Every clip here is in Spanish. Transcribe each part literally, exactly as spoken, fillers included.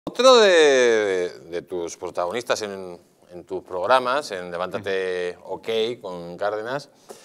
Otro de, de tus protagonistas en, en tus programas, en Levántate OK con Cárdenas,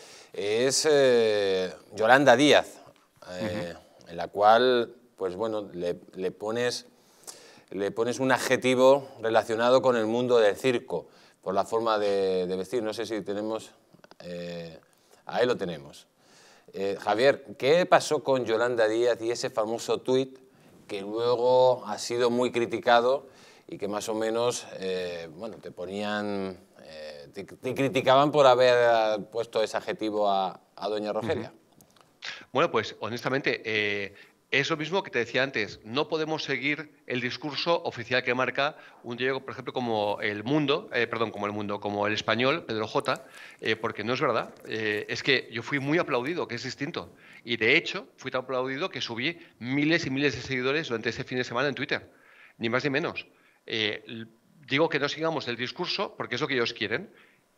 es eh, Yolanda Díaz, eh, uh-huh. en la cual, pues bueno, le, le, pones, le pones un adjetivo relacionado con el mundo del circo, por la forma de, de vestir. No sé si tenemos... Eh, ahí lo tenemos. Eh, Javier, ¿qué pasó con Yolanda Díaz y ese famoso tuit que luego ha sido muy criticado y que más o menos, eh, bueno, te ponían, eh, te, te criticaban por haber puesto ese adjetivo a, a doña Rogelia? Uh-huh. Bueno, pues honestamente, eh, es lo mismo que te decía antes. No podemos seguir el discurso oficial que marca un diario, por ejemplo, como El Mundo, eh, perdón, como El Mundo, como El Español, Pedro J, eh, porque no es verdad. Eh, es que yo fui muy aplaudido, que es distinto. Y de hecho, fui tan aplaudido que subí miles y miles de seguidores durante ese fin de semana en Twitter. Ni más ni menos. Eh, digo que no sigamos el discurso porque es lo que ellos quieren.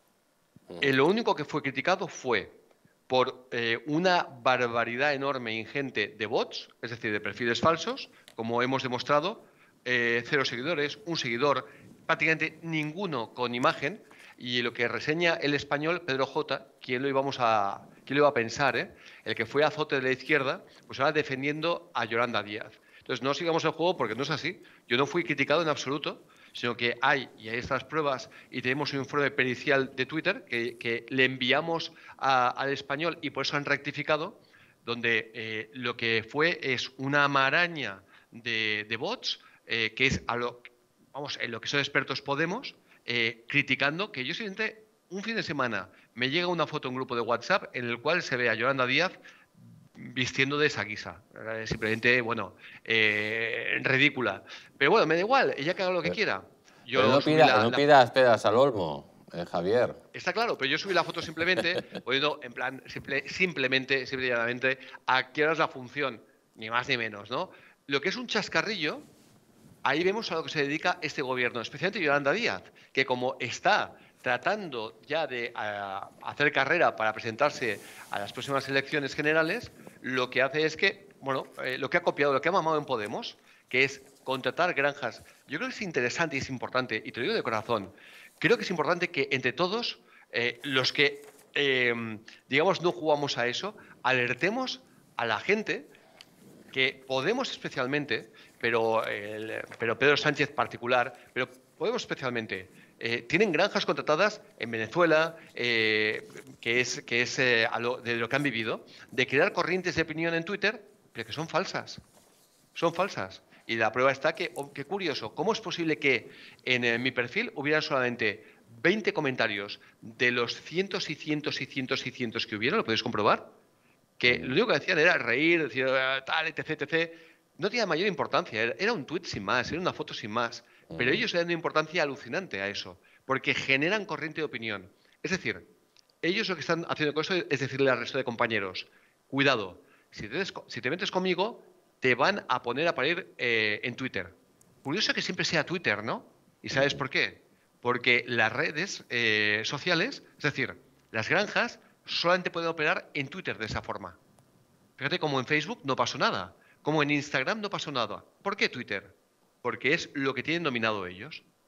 Eh, lo único que fue criticado fue por eh, una barbaridad enorme e ingente de bots, es decir, de perfiles falsos, como hemos demostrado, eh, cero seguidores, un seguidor, prácticamente ninguno con imagen, y lo que reseña El Español, Pedro J, ¿quién lo íbamos a, quién lo iba a pensar? Eh? El que fue azote de la izquierda, pues ahora defendiendo a Yolanda Díaz. Entonces, no sigamos el juego porque no es así. Yo no fui criticado en absoluto, sino que hay, y hay estas pruebas, y tenemos un informe pericial de Twitter que, que le enviamos a, al Español y por eso han rectificado, donde eh, lo que fue es una maraña de, de bots, eh, que es a lo, vamos, en lo que son expertos Podemos, eh, criticando que yo simplemente un fin de semana me llega una foto en un grupo de WhatsApp en el cual se ve a Yolanda Díaz vistiendo de esa guisa. Simplemente, bueno, eh, ridícula. Pero bueno, me da igual, ella que haga lo que pero, quiera. Yo pero no, subí pida, la, no la... pidas pedas al olmo, eh, Javier. Está claro, pero yo subí la foto simplemente, poniendo en plan, simple, simplemente, simplemente, a qué hora es la función, ni más ni menos, ¿no? Lo que es un chascarrillo, ahí vemos a lo que se dedica este gobierno, especialmente Yolanda Díaz, que como está tratando ya de a, hacer carrera para presentarse a las próximas elecciones generales, lo que hace es que, bueno, eh, lo que ha copiado, lo que ha mamado en Podemos, que es contratar granjas. Yo creo que es interesante y es importante, y te lo digo de corazón, creo que es importante que entre todos, eh, los que, eh, digamos, no jugamos a eso, alertemos a la gente que Podemos especialmente, pero, eh, pero Pedro Sánchez particular, pero Podemos especialmente, eh, tienen granjas contratadas en Venezuela, eh, que es, que es eh, a lo, de lo que han vivido, de crear corrientes de opinión en Twitter, pero que son falsas. Son falsas. Y la prueba está que, oh, qué curioso, ¿cómo es posible que en eh, mi perfil hubieran solamente veinte comentarios de los cientos y cientos y cientos y cientos que hubieron? ¿Lo podéis comprobar? Que lo único que decían era reír, decir tal, etc, etcétera. No tenía mayor importancia, era un tuit sin más, era una foto sin más. Pero ellos le dan una importancia alucinante a eso, porque generan corriente de opinión. Es decir, ellos lo que están haciendo con eso es decirle al resto de compañeros, cuidado, si te, si te metes conmigo, te van a poner a parir eh, en Twitter. Curioso que siempre sea Twitter, ¿no? ¿Y sabes por qué? Porque las redes eh, sociales, es decir, las granjas, solamente pueden operar en Twitter de esa forma. Fíjate, como en Facebook no pasó nada, como en Instagram no pasó nada. ¿Por qué Twitter? Porque es lo que tienen dominado ellos.